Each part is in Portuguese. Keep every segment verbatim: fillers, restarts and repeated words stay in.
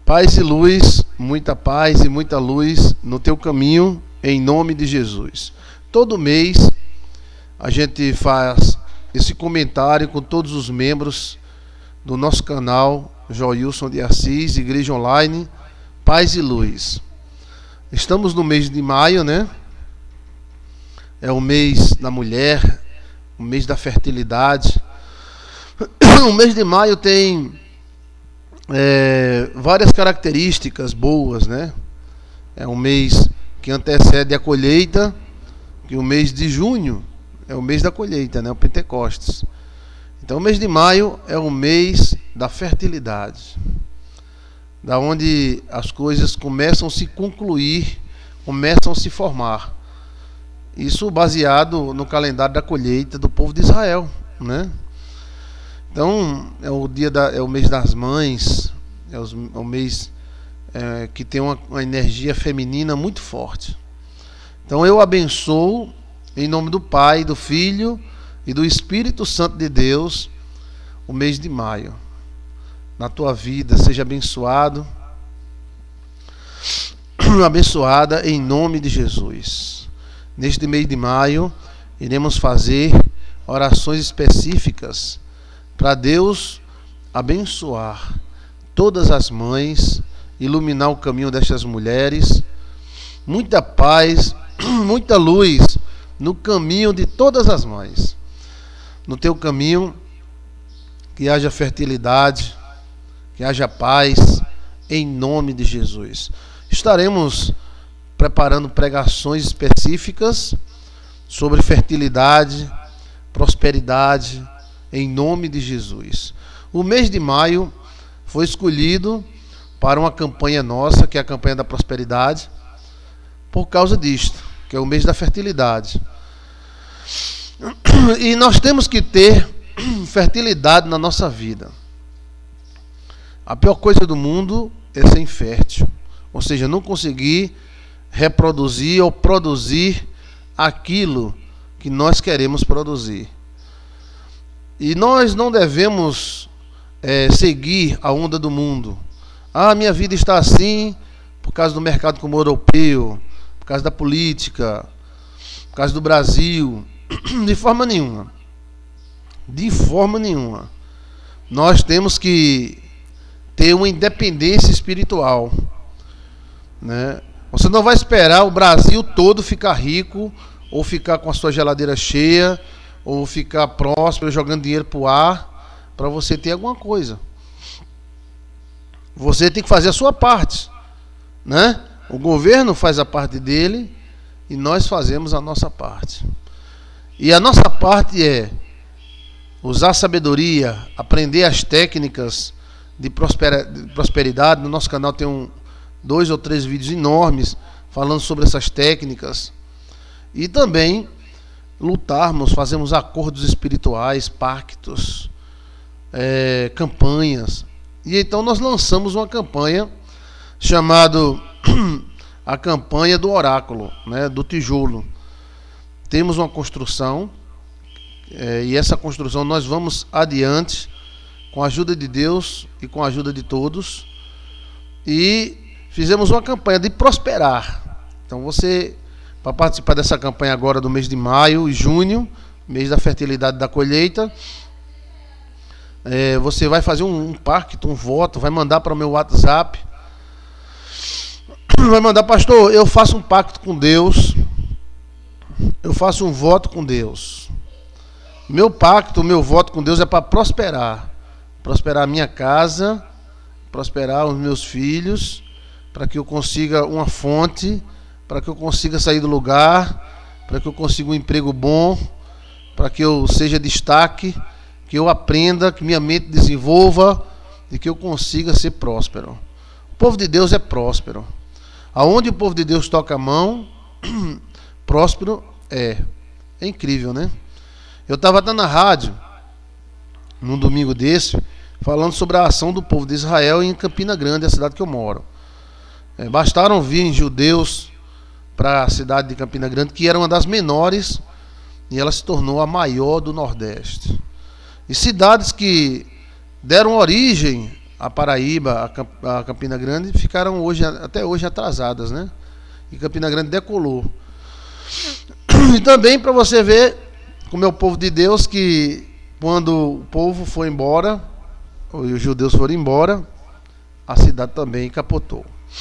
Paz e luz, muita paz e muita luz no teu caminho, em nome de Jesus. Todo mês a gente faz esse comentário com todos os membros do nosso canal Joilson de Assis, Igreja Online, Paz e Luz. Estamos no mês de maio, né? É o mês da mulher, o mês da fertilidade. O mês de maio tem é, várias características boas, né? É um mês que antecede a colheita, que o mês de junho é o mês da colheita, né? O Pentecostes. Então o mês de maio é o mês da fertilidade, da onde as coisas começam a se concluir, começam a se formar. Isso baseado no calendário da colheita do povo de Israel, né? Então é o dia da, é o mês das mães, é, os, é o mês é, que tem uma, uma energia feminina muito forte. Então eu abençoo em nome do Pai, do Filho e do Espírito Santo de Deus o mês de maio. Na tua vida seja abençoado, abençoada em nome de Jesus. Neste mês de maio iremos fazer orações específicas para Deus abençoar todas as mães, iluminar o caminho destas mulheres, muita paz, muita luz no caminho de todas as mães. No teu caminho, que haja fertilidade, que haja paz, em nome de Jesus. Estaremos preparando pregações específicas sobre fertilidade, prosperidade, em nome de Jesus. O mês de maio foi escolhido para uma campanha nossa, que é a campanha da prosperidade, por causa disto, que é o mês da fertilidade. E nós temos que ter fertilidade na nossa vida. A pior coisa do mundo é ser infértil, ou seja, não conseguir reproduzir ou produzir aquilo que nós queremos produzir. E nós não devemos é, seguir a onda do mundo. Ah, minha vida está assim por causa do mercado comum europeu, por causa da política, por causa do Brasil. De forma nenhuma. De forma nenhuma. Nós temos que ter uma independência espiritual, né? Você não vai esperar o Brasil todo ficar rico, ou ficar com a sua geladeira cheia, ou ficar próspero, jogando dinheiro para o ar, para você ter alguma coisa. Você tem que fazer a sua parte, né? O governo faz a parte dele e nós fazemos a nossa parte. E a nossa parte é usar a sabedoria, aprender as técnicas de prosperidade. No nosso canal tem um, dois ou três vídeos enormes falando sobre essas técnicas. E também lutarmos, fazemos acordos espirituais, pactos, é, campanhas. E então nós lançamos uma campanha chamada a campanha do oráculo, né, do tijolo. Temos uma construção, é, e essa construção nós vamos adiante com a ajuda de Deus e com a ajuda de todos. E fizemos uma campanha de prosperar. Então você, para participar dessa campanha agora do mês de maio e junho, mês da fertilidade da colheita, é, você vai fazer um, um pacto, um voto, vai mandar para o meu WhatsApp, vai mandar: pastor, eu faço um pacto com Deus, eu faço um voto com Deus. Meu pacto, meu voto com Deus é para prosperar, prosperar a minha casa, prosperar os meus filhos, para que eu consiga uma fonte, para que eu consiga sair do lugar, para que eu consiga um emprego bom, para que eu seja destaque, que eu aprenda, que minha mente desenvolva e que eu consiga ser próspero. O povo de Deus é próspero. Aonde o povo de Deus toca a mão, próspero é. É incrível, né? Eu estava até na rádio, num domingo desse, falando sobre a ação do povo de Israel em Campina Grande, a cidade que eu moro. É, bastaram vir judeus para a cidade de Campina Grande, que era uma das menores, e ela se tornou a maior do Nordeste. E cidades que deram origem a Paraíba, a Campina Grande, ficaram hoje, até hoje atrasadas, né? E Campina Grande decolou. E também para você ver como é o povo de Deus, que quando o povo foi embora, ou os judeus foram embora, a cidade também capotou.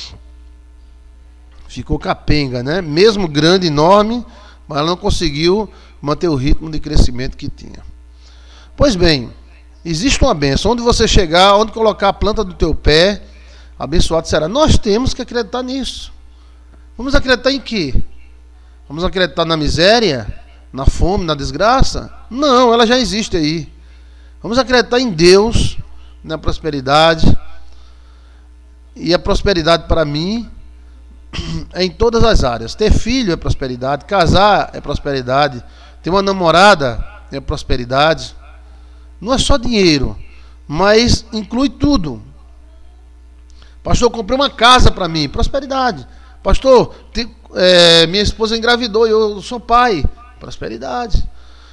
Ficou capenga, né? Mesmo grande, enorme, mas ela não conseguiu manter o ritmo de crescimento que tinha. Pois bem, existe uma bênção. Onde você chegar, onde colocar a planta do teu pé, abençoado será. Nós temos que acreditar nisso. Vamos acreditar em quê? Vamos acreditar na miséria, na fome, na desgraça? Não, ela já existe aí. Vamos acreditar em Deus, na prosperidade. E a prosperidade para mim é em todas as áreas. Ter filho é prosperidade, casar é prosperidade, ter uma namorada é prosperidade. Não é só dinheiro, mas inclui tudo. Pastor, eu comprei uma casa para mim, prosperidade. Pastor, te, é, minha esposa engravidou e eu sou pai, prosperidade.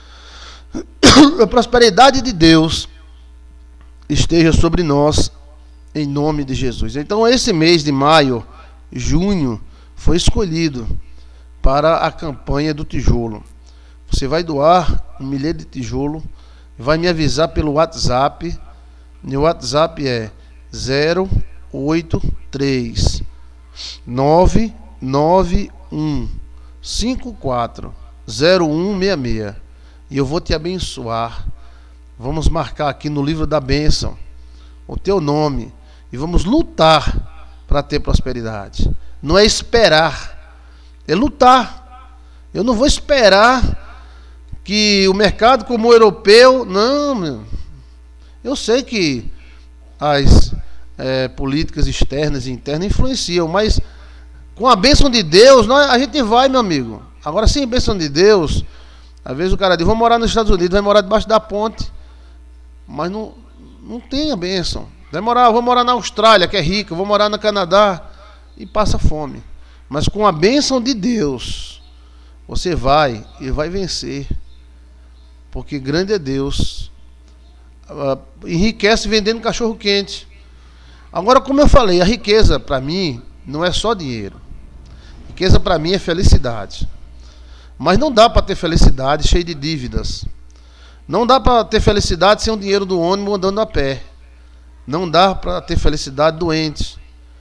A prosperidade de Deus esteja sobre nós, em nome de Jesus. Então esse mês de maio, junho, foi escolhido para a campanha do tijolo. Você vai doar um milheiro de tijolo, vai me avisar pelo WhatsApp. Meu WhatsApp é zero oito três nove nove um cinco quatro zero um seis seis e eu vou te abençoar. Vamos marcar aqui no livro da bênção o teu nome e vamos lutar para ter prosperidade. Não é esperar, é lutar. Eu não vou esperar que o mercado como o europeu, não, meu. Eu sei que as é, políticas externas e internas influenciam, mas com a bênção de Deus, nós, a gente vai, meu amigo. Agora, sem a bênção de Deus, às vezes o cara diz, vou morar nos Estados Unidos, vai morar debaixo da ponte, mas não, não tem a bênção. Vai morar, vou morar na Austrália, que é rica, vou morar no Canadá, e passa fome. Mas com a bênção de Deus, você vai e vai vencer. Porque grande é Deus. Uh, enriquece vendendo cachorro quente. Agora, como eu falei, a riqueza para mim não é só dinheiro. Riqueza para mim é felicidade. Mas não dá para ter felicidade cheio de dívidas. Não dá para ter felicidade sem o dinheiro do ônibus andando a pé. Não dá para ter felicidade doente.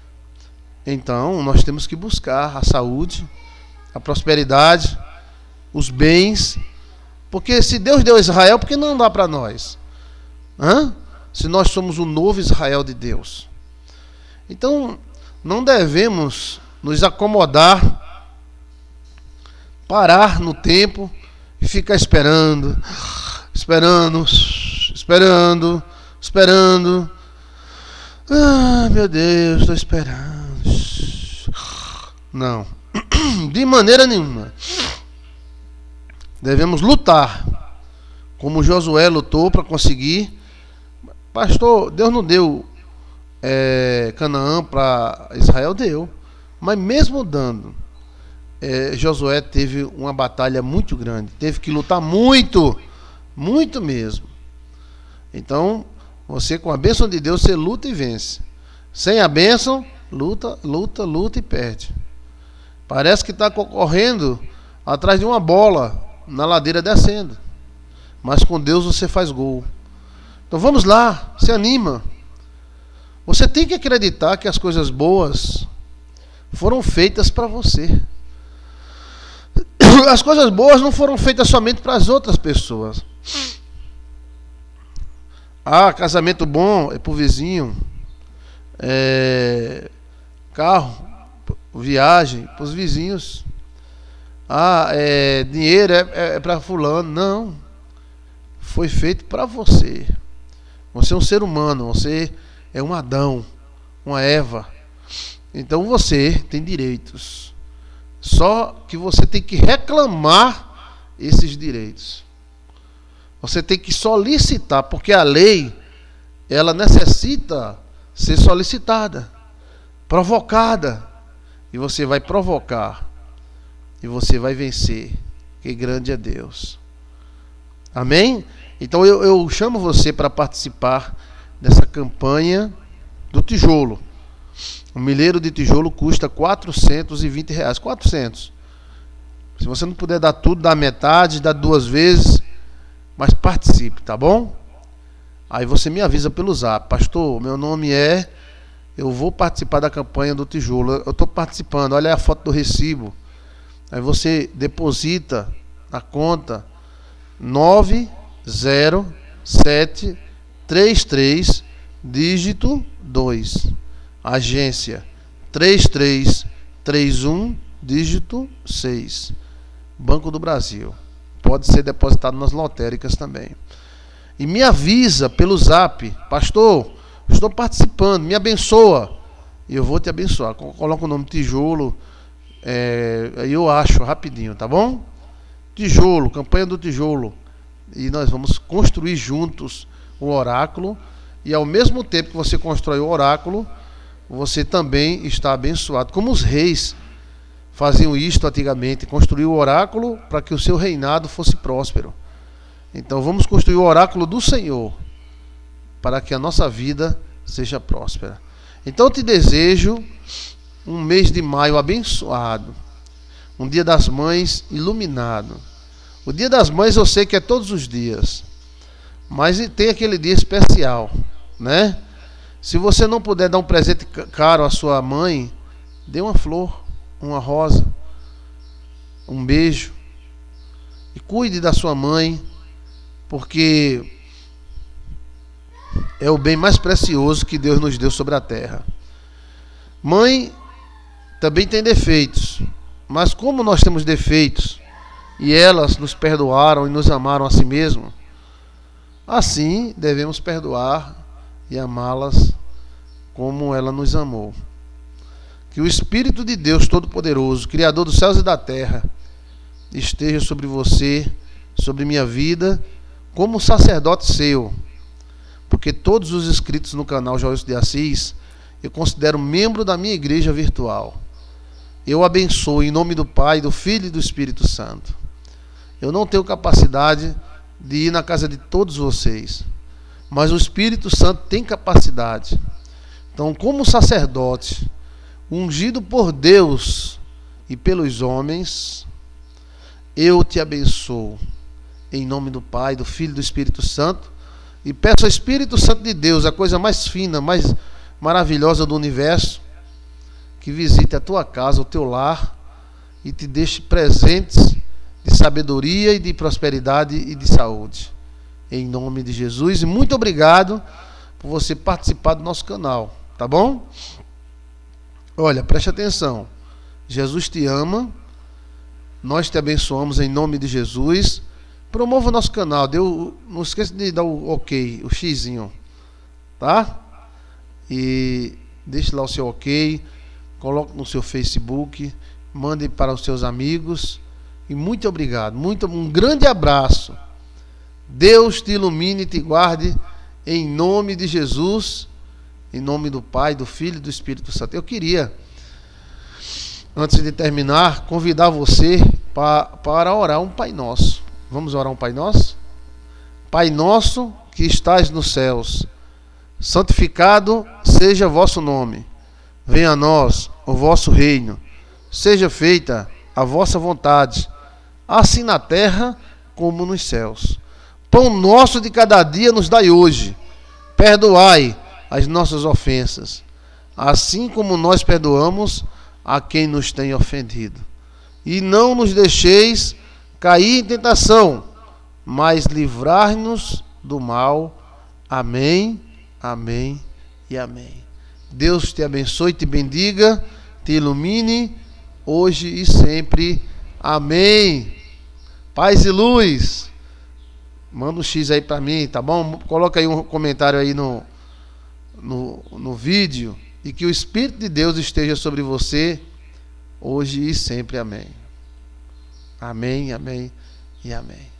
Então, nós temos que buscar a saúde, a prosperidade, os bens. Porque se Deus deu a Israel, por que não dá para nós? Hã? Se nós somos o novo Israel de Deus. Então, não devemos nos acomodar, parar no tempo e ficar esperando, esperando, esperando, esperando. Ah, meu Deus, estou esperando. Não, de maneira nenhuma. Devemos lutar, como Josué lutou para conseguir. Pastor, Deus não deu é, Canaã para Israel? Deu. Mas mesmo dando, é, Josué teve uma batalha muito grande. Teve que lutar muito, muito mesmo. Então, você com a bênção de Deus, você luta e vence. Sem a bênção, luta, luta, luta e perde. Parece que está correndo atrás de uma bola na ladeira descendo. Mas com Deus você faz gol. Então vamos lá, se anima. Você tem que acreditar que as coisas boas foram feitas para você. As coisas boas não foram feitas somente para as outras pessoas. Ah, casamento bom é para o vizinho. É, carro, viagem para os vizinhos. Ah, é, dinheiro é, é, é para fulano. Não. Foi feito para você. Você é um ser humano. Você é um Adão, uma Eva. Então você tem direitos. Só que você tem que reclamar esses direitos. Você tem que solicitar, porque a lei, ela necessita ser solicitada, provocada. E você vai provocar. E você vai vencer. Que grande é Deus. Amém? Então eu, eu chamo você para participar dessa campanha do tijolo. Um milheiro de tijolo custa quatrocentos e vinte reais. quatrocentos. Se você não puder dar tudo, dá metade, dá duas vezes, mas participe, tá bom? Aí você me avisa pelo zap: pastor, meu nome é, eu vou participar da campanha do tijolo, eu estou participando, olha a foto do recibo. Aí você deposita na conta nove zero sete três três, dígito dois, agência três três três um, dígito seis, Banco do Brasil. Pode ser depositado nas lotéricas também. E me avisa pelo zap: pastor, estou participando, me abençoa. E eu vou te abençoar. Coloca o nome tijolo, é, aí eu acho rapidinho, tá bom? Tijolo, campanha do tijolo. E nós vamos construir juntos o oráculo. E ao mesmo tempo que você constrói o oráculo, você também está abençoado. Como os reis faziam isto antigamente, construir o oráculo para que o seu reinado fosse próspero. Então vamos construir o oráculo do Senhor para que a nossa vida seja próspera. Então eu te desejo um mês de maio abençoado, um dia das mães iluminado. O dia das mães eu sei que é todos os dias, mas tem aquele dia especial, né? Se você não puder dar um presente caro à sua mãe, dê uma flor, uma rosa, um beijo, e cuide da sua mãe, porque é o bem mais precioso que Deus nos deu sobre a terra. Mãe também tem defeitos, mas como nós temos defeitos e elas nos perdoaram e nos amaram a si mesmo, assim devemos perdoar e amá-las como ela nos amou. Que o Espírito de Deus Todo-Poderoso, Criador dos céus e da terra, esteja sobre você, sobre minha vida, como sacerdote seu, porque todos os inscritos no canal Joilson de Assis eu considero membro da minha igreja virtual. Eu abençoo em nome do Pai, do Filho e do Espírito Santo. Eu não tenho capacidade de ir na casa de todos vocês, mas o Espírito Santo tem capacidade. Então, como sacerdote ungido por Deus e pelos homens, eu te abençoo em nome do Pai, do Filho e do Espírito Santo, e peço ao Espírito Santo de Deus, a coisa mais fina, mais maravilhosa do universo, que visite a tua casa, o teu lar, e te deixe presentes de sabedoria e de prosperidade e de saúde, em nome de Jesus. E muito obrigado por você participar do nosso canal, tá bom? Olha, preste atenção, Jesus te ama, nós te abençoamos em nome de Jesus. Promova o nosso canal, deu, não esqueça de dar o ok, o xizinho, tá? E deixe lá o seu ok, coloque no seu Facebook, mande para os seus amigos. E muito obrigado, muito, um grande abraço. Deus te ilumine e te guarde em nome de Jesus, em nome do Pai, do Filho e do Espírito Santo. Eu queria, antes de terminar, convidar você para, para orar um Pai Nosso. Vamos orar um Pai Nosso? Pai nosso que estais nos céus, santificado seja vosso nome. Venha a nós o vosso reino. Seja feita a vossa vontade, assim na terra como nos céus. Pão nosso de cada dia nos dai hoje. Perdoai as nossas ofensas, assim como nós perdoamos a quem nos tem ofendido. E não nos deixeis cair em tentação, mas livrar-nos do mal. Amém, amém e amém. Deus te abençoe, te bendiga, te ilumine, hoje e sempre. Amém. Paz e luz. Manda um X aí para mim, tá bom? Coloca aí um comentário aí no, no, no vídeo. E que o Espírito de Deus esteja sobre você, hoje e sempre. Amém. Amém, amém e amém.